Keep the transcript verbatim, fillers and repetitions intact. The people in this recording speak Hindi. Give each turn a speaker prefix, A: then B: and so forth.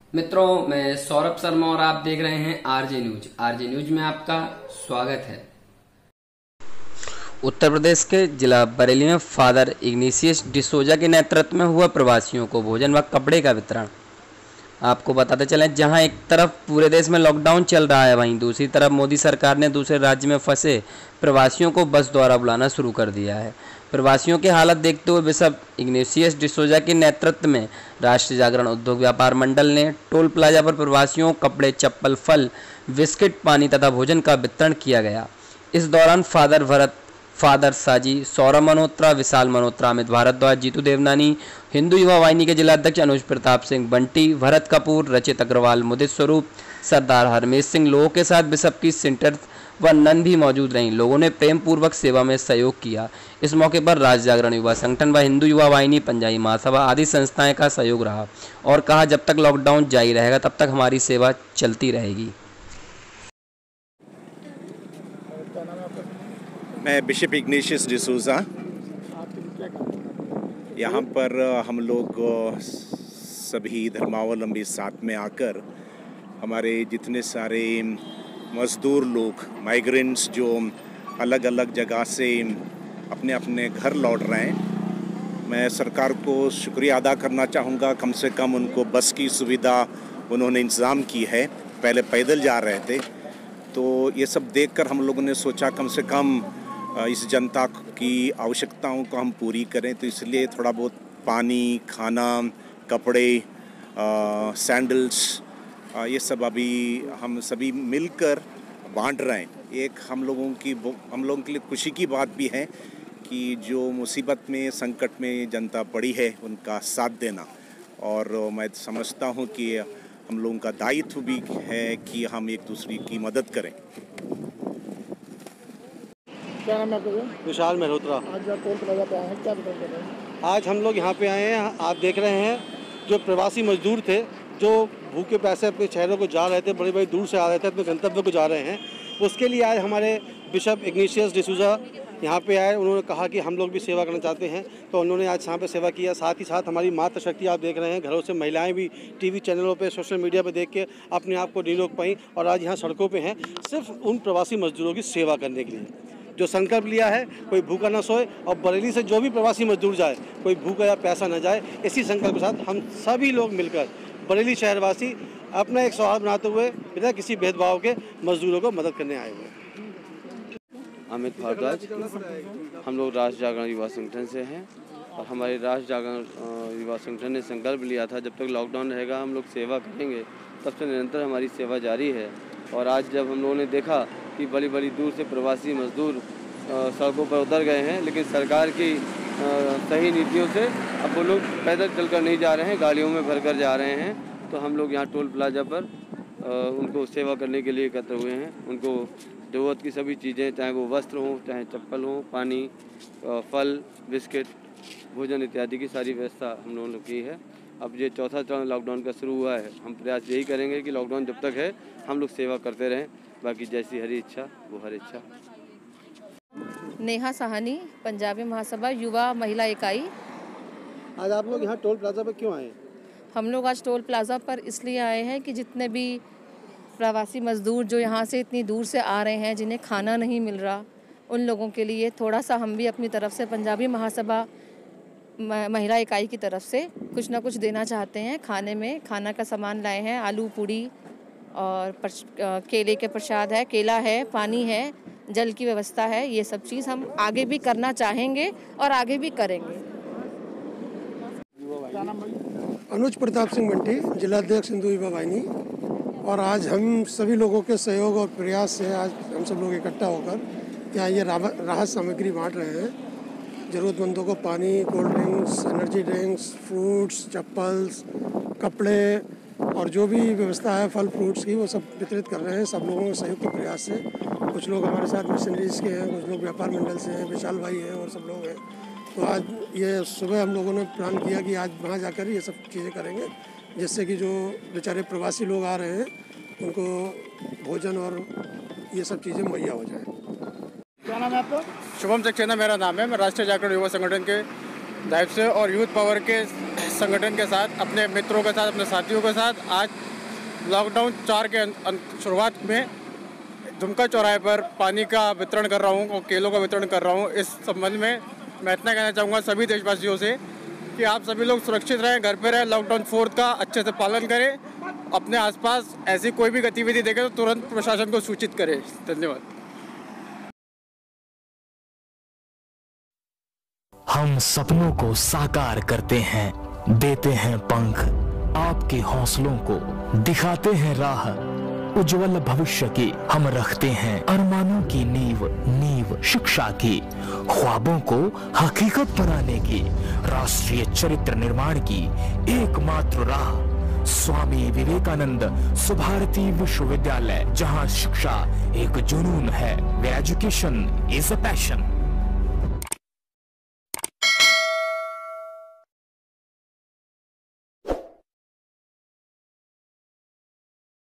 A: मित्रों, मैं सौरभ शर्मा और आप देख रहे हैं आरजे न्यूज। आरजे न्यूज में आपका स्वागत है। उत्तर प्रदेश के जिला बरेली में फादर इग्नेशियस डिसोजा के नेतृत्व में हुआ प्रवासियों को भोजन व कपड़े का वितरण। आपको बताते चलें, जहां एक तरफ पूरे देश में लॉकडाउन चल रहा है, वहीं दूसरी तरफ मोदी सरकार ने दूसरे राज्य में फंसे प्रवासियों को बस द्वारा बुलाना शुरू कर दिया है। प्रवासियों की हालत देखते हुए बिशप इग्नेशियस डिसोजा के नेतृत्व में राष्ट्रीय जागरण उद्योग व्यापार मंडल ने टोल प्लाजा पर प्रवासियों को कपड़े, चप्पल, फल, बिस्किट, पानी तथा भोजन का वितरण किया गया। इस दौरान फादर भरत, फादर साजी, सौरभ मल्होत्रा, विशाल मल्होत्रा, अमित भारद्वाज, जीतू देवनानी, हिंदू युवा वाहिनी के जिलाध्यक्ष अनुज प्रताप सिंह बंटी, भरत कपूर, रचित अग्रवाल, मुदित स्वरूप, सरदार हरमेश सिंह लोगों के साथ बिशप की सिस्टर व नन भी मौजूद रहीं। लोगों ने प्रेम पूर्वक सेवा में सहयोग किया। इस मौके पर राज्य जागरण युवा संगठन व हिंदू युवा वाहिनी, पंजाबी महासभा आदि संस्थाएं का सहयोग रहा और कहा, जब तक लॉकडाउन जारी रहेगा तब तक हमारी सेवा चलती रहेगी।
B: मैं बिशप इग्नेशियस डिसूजा। यहाँ पर हम लोग सभी धर्मावलंबी साथ में आकर हमारे जितने सारे मज़दूर लोग, माइग्रेंट्स जो अलग अलग जगह से अपने अपने घर लौट रहे हैं, मैं सरकार को शुक्रिया अदा करना चाहूँगा। कम से कम उनको बस की सुविधा उन्होंने इंतज़ाम की है। पहले पैदल जा रहे थे, तो ये सब देखकर हम लोगों ने सोचा कम से कम इस जनता की आवश्यकताओं को हम पूरी करें, तो इसलिए थोड़ा बहुत पानी, खाना, कपड़े, सैंडल्स, ये सब अभी हम सभी मिलकर बांट रहे हैं। एक हम लोगों की हम लोगों के लिए खुशी की बात भी है कि जो मुसीबत में, संकट में जनता पड़ी है, उनका साथ देना। और मैं समझता हूँ कि हम लोगों का दायित्व भी है कि हम एक दूसरे की मदद करें।
C: क्या नाम है आपका?
D: विशाल मल्होत्रा।
C: आज टोल प्लाजा पे आए हैं, क्या वितरण कर रहे हैं?
D: आज हम लोग यहाँ पे आए हैं, आप देख रहे हैं, जो प्रवासी मजदूर थे, जो भूखे प्यासे अपने शहरों को जा रहे थे, बड़ी बड़ी दूर से आ रहे थे, अपने गंतव्य को जा रहे हैं, उसके लिए आज हमारे बिशप इग्नेशियस डिसूजा यहाँ पे आए। उन्होंने कहा कि हम लोग भी सेवा करना चाहते हैं, तो उन्होंने आज यहाँ पे सेवा किया। साथ ही साथ हमारी मातृ शक्ति आप देख रहे हैं, घरों से महिलाएं भी टीवी चैनलों पे, सोशल मीडिया पे देख के अपने आप को नहीं रोक पाई और आज यहाँ सड़कों पे हैं, सिर्फ उन प्रवासी मजदूरों की सेवा करने के लिए। जो संकल्प लिया है, कोई भूखा ना सोए और बरेली से जो भी प्रवासी मजदूर जाए, कोई भूखा या प्यासा न जाए, इसी संकल्प के साथ हम सभी लोग मिलकर बरेली शहरवासी अपना एक सौहार्द बनाते हुए बिना किसी भेदभाव के मजदूरों को मदद करने आए हुए।
E: अमित भारद्वाज, हम लोग राष्ट्रीय जागरण युवा संगठन से हैं और हमारे राष्ट्रीय जागरण युवा संगठन ने संकल्प लिया था, जब तक लॉकडाउन रहेगा हम लोग सेवा करेंगे, तब से निरंतर हमारी सेवा जारी है। और आज जब हम लोगों ने देखा कि बड़ी बड़ी दूर से प्रवासी मजदूर सड़कों पर उतर गए हैं, लेकिन सरकार की सही नीतियों से अब वो लोग पैदल चलकर नहीं जा रहे हैं, गाड़ियों में भरकर जा रहे हैं, तो हम लोग यहाँ टोल प्लाजा पर उनको सेवा करने के लिए एकत्र हुए हैं। उनको ज़रूरत की सभी चीज़ें, चाहे वो वस्त्र हों, चाहे चप्पल हों, पानी, फल, बिस्किट, भोजन इत्यादि की सारी व्यवस्था हम लोगों ने की है। अब ये चौथा चरण लॉकडाउन का शुरू हुआ है, हम प्रयास यही करेंगे कि लॉकडाउन जब तक है हम लोग सेवा करते रहें, बाकी जैसी हरी इच्छा वो हर इच्छा।
F: नेहा साहनी, पंजाबी महासभा युवा महिला इकाई।
D: आज आप लोग यहाँ टोल प्लाजा पर क्यों आए?
F: हम लोग आज टोल प्लाजा पर इसलिए आए हैं कि जितने भी प्रवासी मजदूर जो यहाँ से इतनी दूर से आ रहे हैं, जिन्हें खाना नहीं मिल रहा, उन लोगों के लिए थोड़ा सा हम भी अपनी तरफ से, पंजाबी महासभा महिला इकाई की तरफ से कुछ ना कुछ देना चाहते हैं। खाने में खाना का सामान लाए हैं, आलू पूड़ी और केले के प्रसाद है, केला है, पानी है, जल की व्यवस्था है। ये सब चीज़ हम आगे भी करना चाहेंगे और आगे भी करेंगे।
C: अनुज प्रताप सिंह बंटी, जिलाध्यक्ष हिंदू युवा वाहिनी। और आज हम सभी लोगों के सहयोग और प्रयास से आज हम सब लोग इकट्ठा होकर यहाँ ये राहत सामग्री बांट रहे हैं। ज़रूरतमंदों को पानी, cold drinks, energy drinks, fruits, chappals, कपड़े और जो भी व्यवस्था है फल फ्रूट्स की, वो सब वितरित कर रहे हैं सब लोगों के सहयोग के प्रयास से। कुछ लोग हमारे साथ मिशनरीज के हैं, कुछ लोग व्यापार मंडल से हैं, विशाल भाई हैं और सब लोग हैं। तो आज ये सुबह हम लोगों ने प्लान किया कि आज वहाँ जाकर ये सब चीज़ें करेंगे, जिससे कि जो बेचारे प्रवासी लोग आ रहे हैं उनको भोजन और ये सब चीज़ें मुहैया हो जाए।
G: क्या नाम है आपका? शुभम सक्सेना मेरा नाम है। मैं राष्ट्रीय जागरण युवा संगठन के दायित्व से और यूथ पावर के
H: संगठन के साथ, अपने मित्रों के साथ, अपने साथियों के साथ आज लॉकडाउन चार के शुरुआत में दुमका चौराहे पर पानी का वितरण कर रहा हूँ और केलों का वितरण कर रहा हूँ। इस संबंध में मैं इतना कहना चाहूँगा सभी देशवासियों से कि आप सभी लोग सुरक्षित रहें, घर पे रहें, लॉकडाउन फोर्थ का अच्छे से पालन करें, अपने आसपास ऐसी कोई भी गतिविधि देखें तो तुरंत प्रशासन को सूचित करें। धन्यवाद।
I: हम सपनों को साकार करते हैं, देते हैं पंख, आपके हौसलों को दिखाते हैं राह, उज्जवल भविष्य की हम रखते हैं अरमानों की नींव, नींव शिक्षा की, ख्वाबों को हकीकत बनाने की, राष्ट्रीय चरित्र निर्माण की एकमात्र राह स्वामी विवेकानंद सुभारती विश्वविद्यालय, जहां शिक्षा एक जुनून है, where education is a passion.